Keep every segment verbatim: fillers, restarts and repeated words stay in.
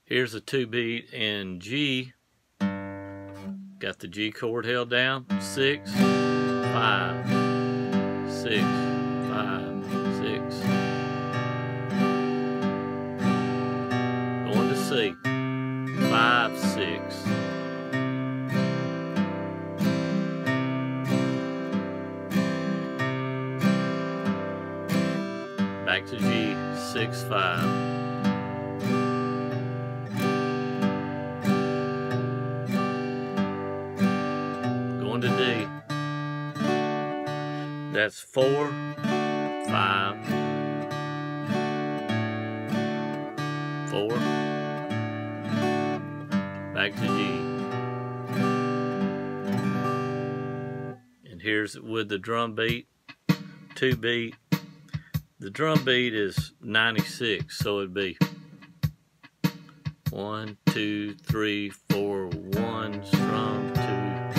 Here's a two beat in G. Got the G chord held down. Six, five, six, five, six. Going to C. Five, six. Back to G. Six, five. To D. That's four, five, four, back to G. And here's it with the drum beat, two beat. The drum beat is ninety-six, so it'd be one, two, three, four, one, strum, two.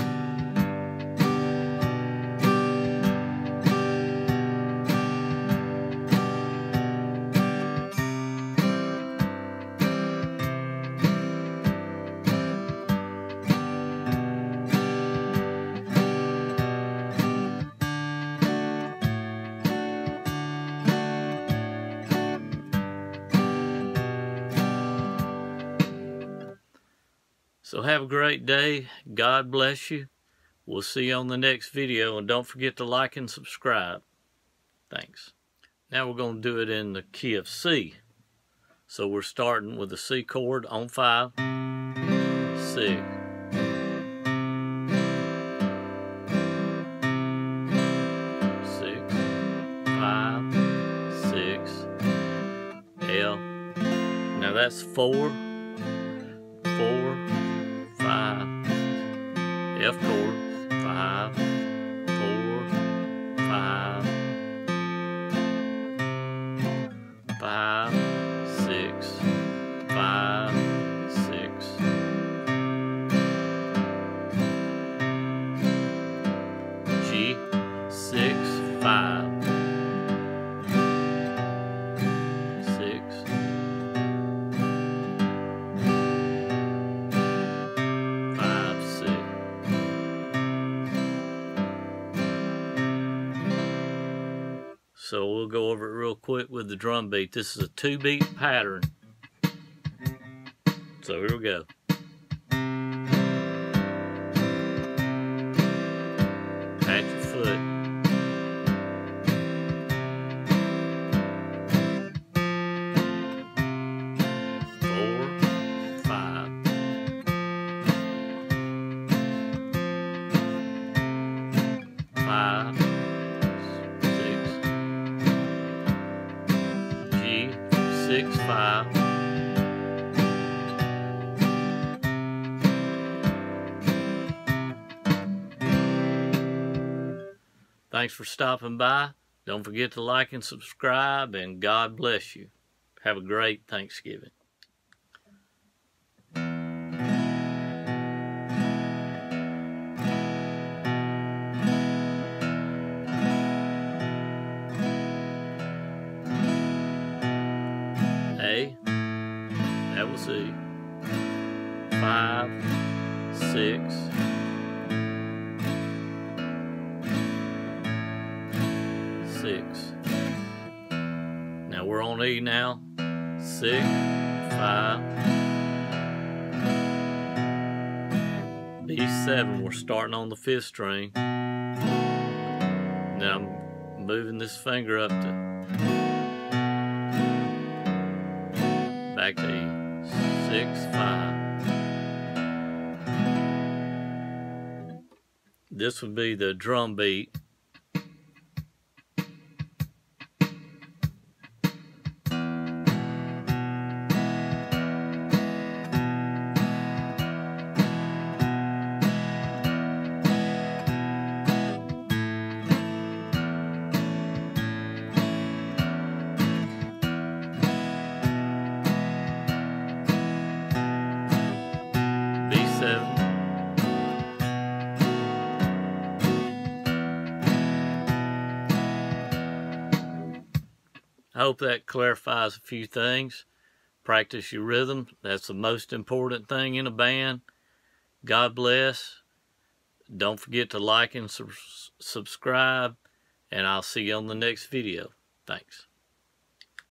So have a great day. God bless you. We'll see you on the next video. And don't forget to like and subscribe. Thanks. Now we're going to do it in the key of C. So we're starting with the C chord on five. C. Six. Five. Six. L. Now that's four. Four. Five, F chord, five, four, five, five, six, five, six, G, six, five, six, so we'll go over it real quick with the drum beat. This is a two beat pattern. So here we go. Pat your foot. Four, five. Five. Six, five. Thanks for stopping by. Don't forget to like and subscribe, and God bless you. Have a great Thanksgiving. A, that was C, five, six, six. Now we're on E now, six, five, B seven, we're starting on the fifth string. Now I'm moving this finger up to back to E, six, five. This would be the drum beat. I hope that clarifies a few things. Practice your rhythm. That's the most important thing in a band. God bless. Don't forget to like and su- subscribe, and I'll see you on the next video. Thanks.